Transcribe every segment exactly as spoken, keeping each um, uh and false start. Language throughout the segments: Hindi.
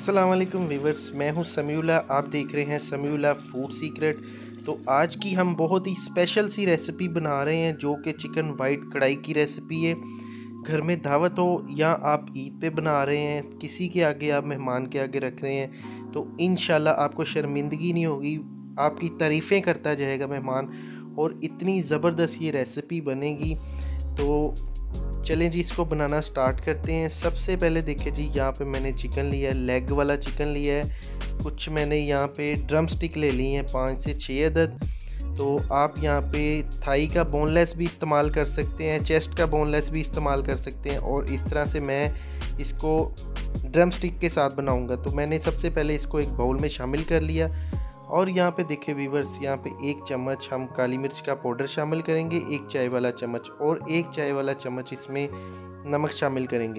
अस्सलाम वालेकुम व्यूअर्स, मैं हूं समीउल्लाह। आप देख रहे हैं समीउल्लाह फूड सीक्रेट। तो आज की हम बहुत ही स्पेशल सी रेसिपी बना रहे हैं जो कि चिकन वाइट कढ़ाई की रेसिपी है। घर में दावत हो या आप ईद पे बना रहे हैं, किसी के आगे आप मेहमान के आगे रख रहे हैं, तो इंशाल्लाह आपको शर्मिंदगी नहीं होगी, आपकी तारीफ़ें करता जाएगा मेहमान और इतनी ज़बरदस्त ये रेसिपी बनेगी। तो चलें जी, इसको बनाना स्टार्ट करते हैं। सबसे पहले देखिए जी, यहाँ पे मैंने चिकन लिया है, लेग वाला चिकन लिया है। कुछ मैंने यहाँ पे ड्रम स्टिक ले ली हैं, पाँच से छः अदद। तो आप यहाँ पे थाई का बोनलेस भी इस्तेमाल कर सकते हैं, चेस्ट का बोनलेस भी इस्तेमाल कर सकते हैं। और इस तरह से मैं इसको ड्रम स्टिक के साथ बनाऊँगा। तो मैंने सबसे पहले इसको एक बाउल में शामिल कर लिया। और यहाँ पे देखिए व्यूवर्स, यहाँ पे एक चम्मच हम काली मिर्च का पाउडर शामिल करेंगे, एक चाय वाला चम्मच, और एक चाय वाला चम्मच इसमें नमक शामिल करेंगे।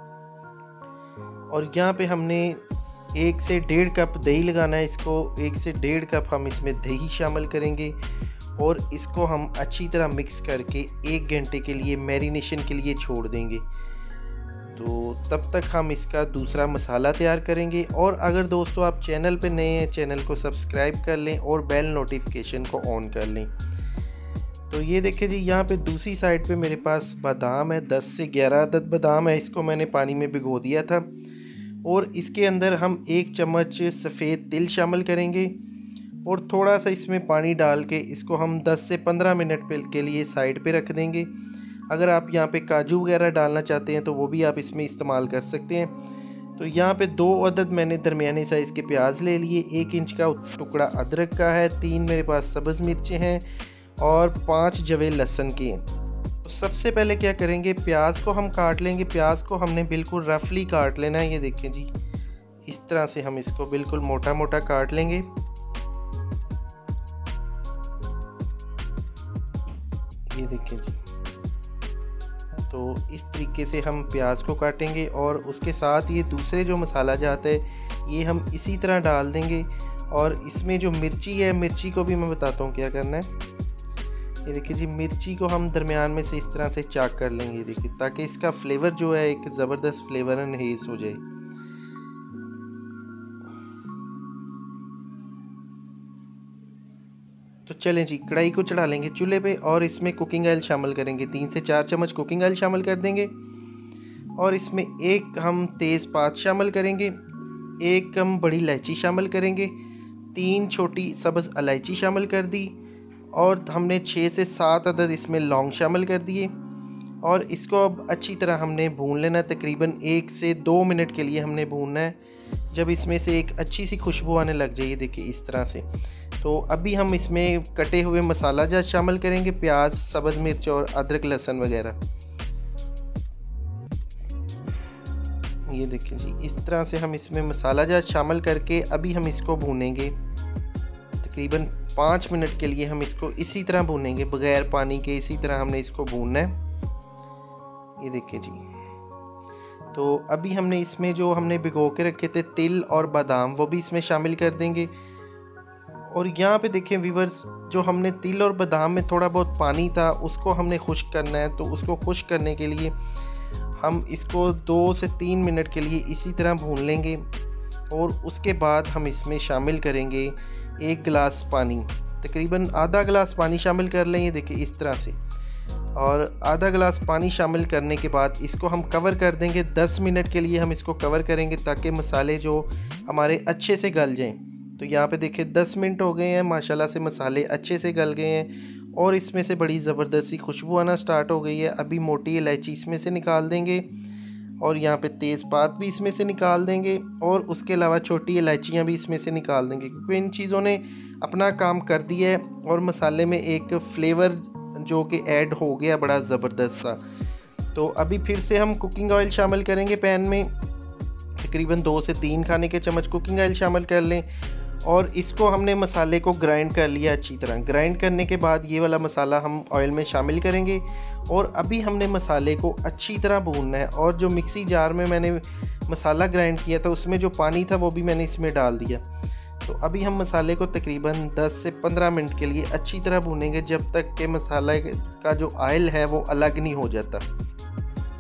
और यहाँ पे हमने एक से डेढ़ कप दही लगाना है। इसको एक से डेढ़ कप हम इसमें दही शामिल करेंगे और इसको हम अच्छी तरह मिक्स करके एक घंटे के लिए मैरिनेशन के लिए छोड़ देंगे। तो तब तक हम इसका दूसरा मसाला तैयार करेंगे। और अगर दोस्तों आप चैनल पे नए हैं, चैनल को सब्सक्राइब कर लें और बेल नोटिफिकेशन को ऑन कर लें। तो ये देखिए जी, यहाँ पे दूसरी साइड पे मेरे पास बादाम है, दस से ग्यारह अदद बादाम है। इसको मैंने पानी में भिगो दिया था। और इसके अंदर हम एक चम्मच सफ़ेद तिल शामिल करेंगे और थोड़ा सा इसमें पानी डाल के इसको हम दस से पंद्रह मिनट के लिए साइड पे रख देंगे। अगर आप यहाँ पे काजू वगैरह डालना चाहते हैं तो वो भी आप इसमें इस्तेमाल कर सकते हैं। तो यहाँ पे दो अदद मैंने दरमियाने साइज़ के प्याज ले लिए, एक इंच का टुकड़ा अदरक का है, तीन मेरे पास सब्ज़ मिर्चें हैं और पाँच जवे लहसुन के हैं। तो सबसे पहले क्या करेंगे, प्याज को हम काट लेंगे। प्याज को हमने बिल्कुल रफली काट लेना है। ये देखें जी, इस तरह से हम इसको बिल्कुल मोटा मोटा काट लेंगे। ये देखें जी, तो इस तरीके से हम प्याज को काटेंगे। और उसके साथ ये दूसरे जो मसाला जाता है ये हम इसी तरह डाल देंगे। और इसमें जो मिर्ची है, मिर्ची को भी मैं बताता हूँ क्या करना है। ये देखिए जी, मिर्ची को हम दरमियान में से इस तरह से चाक कर लेंगे, देखिए, ताकि इसका फ्लेवर जो है एक ज़बरदस्त फ्लेवर एनहेंस हो जाए। तो चलें जी, कढ़ाई को चढ़ा लेंगे चूल्हे पे और इसमें कुकिंग ऑयल शामिल करेंगे। तीन से चार चम्मच कुकिंग ऑयल शामिल कर देंगे। और इसमें एक हम तेज़पात शामिल करेंगे, एक हम बड़ी इलायची शामिल करेंगे, तीन छोटी सब्ज़ इलायची शामिल कर दी और हमने छः से सात अदद इसमें लौंग शामिल कर दिए। और इसको अब अच्छी तरह हमने भून लेना है, तकरीबन एक से दो मिनट के लिए हमने भूनना है। जब इसमें से एक अच्छी सी खुशबू आने लग जाए, देखिए इस तरह से, तो अभी हम इसमें कटे हुए मसाला जात शामिल करेंगे, प्याज, सब्ज़ मिर्च और अदरक लहसुन वगैरह। ये देखिए जी, इस तरह से हम इसमें मसाला जात शामिल करके अभी हम इसको भूनेंगे। तकरीबन पाँच मिनट के लिए हम इसको इसी तरह भूनेंगे, बगैर पानी के। इसी तरह हमने इसको भूनना है। ये देखिए जी, तो अभी हमने इसमें जो हमने भिगो के रखे थे तिल और बादाम, वो भी इसमें शामिल कर देंगे। और यहाँ पे देखें व्यूवर्स, जो हमने तिल और बादाम में थोड़ा बहुत पानी था उसको हमने खुश्क करना है। तो उसको खुश्क करने के लिए हम इसको दो से तीन मिनट के लिए इसी तरह भून लेंगे। और उसके बाद हम इसमें शामिल करेंगे एक गिलास पानी, तकरीबन आधा गिलास पानी शामिल कर लें। ये देखिए इस तरह से। और आधा गिलास पानी शामिल करने के बाद इसको हम कवर कर देंगे। दस मिनट के लिए हम इसको कवर करेंगे ताकि मसाले जो हमारे अच्छे से गल जाएं। तो यहाँ पे देखिए दस मिनट हो गए हैं, माशाल्लाह से मसाले अच्छे से गल गए हैं और इसमें से बड़ी ज़बरदस्त सी खुशबू आना स्टार्ट हो गई है। अभी मोटी इलायची इसमें से निकाल देंगे और यहाँ पे तेज़पात भी इसमें से निकाल देंगे और उसके अलावा छोटी इलायचियाँ भी इसमें से निकाल देंगे, क्योंकि इन चीज़ों ने अपना काम कर दिया है और मसाले में एक फ्लेवर जो कि ऐड हो गया बड़ा ज़बरदस्त सा। तो अभी फिर से हम कुकिंग ऑयल शामिल करेंगे पैन में, तकरीबन दो से तीन खाने के चम्मच कुकिंग ऑयल शामिल कर लें। और इसको हमने मसाले को ग्राइंड कर लिया अच्छी तरह। ग्राइंड करने के बाद ये वाला मसाला हम ऑयल में शामिल करेंगे। और अभी हमने मसाले को अच्छी तरह भूनना है। और जो मिक्सी जार में मैंने मसाला ग्राइंड किया था उसमें जो पानी था वो भी मैंने इसमें डाल दिया। तो अभी हम मसाले को तकरीबन दस से पंद्रह मिनट के लिए अच्छी तरह भूनेंगे, जब तक कि मसाला का जो ऑयल है वो अलग नहीं हो जाता।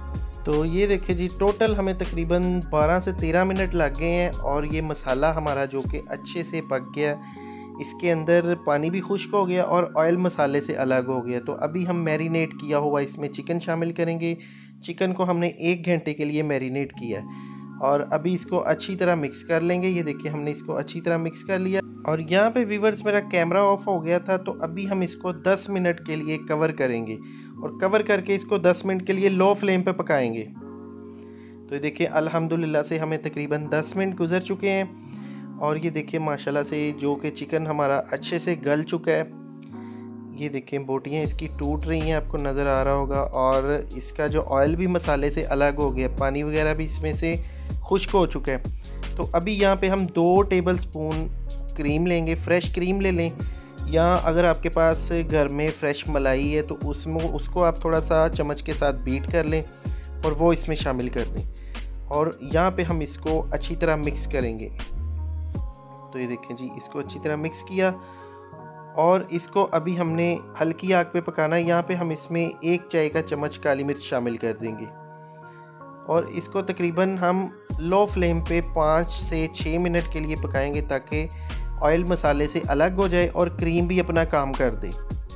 तो ये देखिए जी, टोटल हमें तकरीबन बारह से तेरह मिनट लग गए हैं और ये मसाला हमारा जो कि अच्छे से पक गया, इसके अंदर पानी भी खुश्क हो गया और ऑयल मसाले से अलग हो गया। तो अभी हम मैरिनेट किया हुआ इसमें चिकन शामिल करेंगे। चिकन को हमने एक घंटे के लिए मैरिनेट किया और अभी इसको अच्छी तरह मिक्स कर लेंगे। ये देखिए, हमने इसको अच्छी तरह मिक्स कर लिया और यहाँ पे व्यूवर्स मेरा कैमरा ऑफ हो गया था, तो अभी हम इसको दस मिनट के लिए कवर करेंगे और कवर करके इसको दस मिनट के लिए लो फ्लेम पे पकाएंगे। तो ये देखिए, अल्हम्दुलिल्लाह से हमें तकरीबन दस मिनट गुजर चुके हैं और ये देखिए माशाल्लाह से जो कि चिकन हमारा अच्छे से गल चुका है। ये देखिए, बोटियाँ इसकी टूट रही हैं, आपको नज़र आ रहा होगा, और इसका जो ऑयल भी मसाले से अलग हो गया, पानी वगैरह भी इसमें से खुश्क हो चुका है। तो अभी यहाँ पे हम दो टेबल स्पून क्रीम लेंगे, फ्रेश क्रीम ले लें, या अगर आपके पास घर में फ्रेश मलाई है तो उसमें उसको आप थोड़ा सा चम्मच के साथ बीट कर लें और वो इसमें शामिल कर दें और यहाँ पे हम इसको अच्छी तरह मिक्स करेंगे। तो ये देखें जी, इसको अच्छी तरह मिक्स किया और इसको अभी हमने हल्की आग पे पकाना है। यहाँ पे हम इसमें एक चाय का चम्मच काली मिर्च शामिल कर देंगे और इसको तकरीबन हम लो फ्लेम पे पाँच से छः मिनट के लिए पकाएंगे ताकि ऑयल मसाले से अलग हो जाए और क्रीम भी अपना काम कर दे।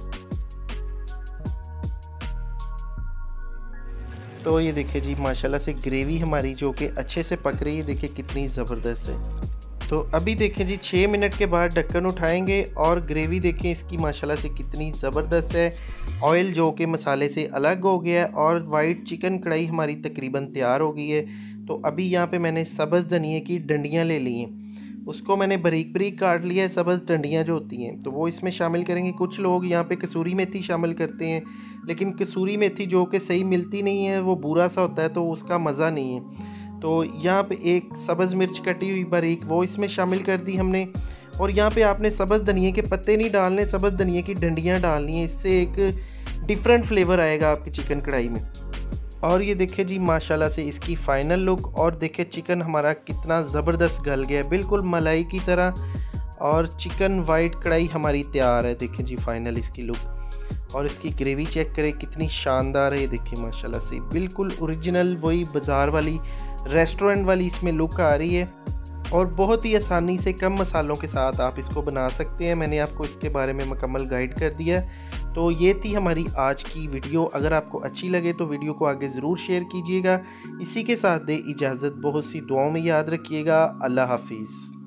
तो ये देखिए जी, माशाल्लाह से ग्रेवी हमारी जो कि अच्छे से पक रही है, देखिए कितनी ज़बरदस्त है। तो अभी देखें जी, छः मिनट के बाद ढक्कन उठाएंगे और ग्रेवी देखें इसकी माशाल्लाह से कितनी ज़बरदस्त है। ऑयल जो कि मसाले से अलग हो गया है और वाइट चिकन कढ़ाई हमारी तकरीबन तैयार हो गई है। तो अभी यहाँ पे मैंने सब्ज़ धनिए की डंडियाँ ले ली हैं, उसको मैंने बारीक बारीक काट लिया है। सब्ज़ डंडियाँ जो होती हैं तो वो इसमें शामिल करेंगे। कुछ लोग यहाँ पे कसूरी मेथी शामिल करते हैं, लेकिन कसूरी मेथी जो कि सही मिलती नहीं है, वो बुरा सा होता है तो उसका मज़ा नहीं है। तो यहाँ पे एक सब्ज़ मिर्च कटी हुई बारीक वो इसमें शामिल कर दी हमने। और यहाँ पे आपने सब्ज़ धनिए के पत्ते नहीं डालने, सब्ज़ धनिए की डंडियाँ डालनी है, इससे एक डिफरेंट फ्लेवर आएगा आपकी चिकन कढ़ाई में। और ये देखिए जी, माशाल्लाह से इसकी फ़ाइनल लुक, और देखिए चिकन हमारा कितना ज़बरदस्त गल गया है, बिल्कुल मलाई की तरह, और चिकन वाइट कढ़ाई हमारी तैयार है। देखिए जी फाइनल इसकी लुक, और इसकी ग्रेवी चेक करें कितनी शानदार है। देखिए माशाल्लाह से बिल्कुल ओरिजिनल वही बाज़ार वाली, रेस्टोरेंट वाली इसमें लुक आ रही है और बहुत ही आसानी से कम मसालों के साथ आप इसको बना सकते हैं। मैंने आपको इसके बारे में मुकम्मल गाइड कर दिया है। तो ये थी हमारी आज की वीडियो। अगर आपको अच्छी लगे तो वीडियो को आगे ज़रूर शेयर कीजिएगा। इसी के साथ दे इजाज़त, बहुत सी दुआओं में याद रखिएगा। अल्लाह हाफिज़।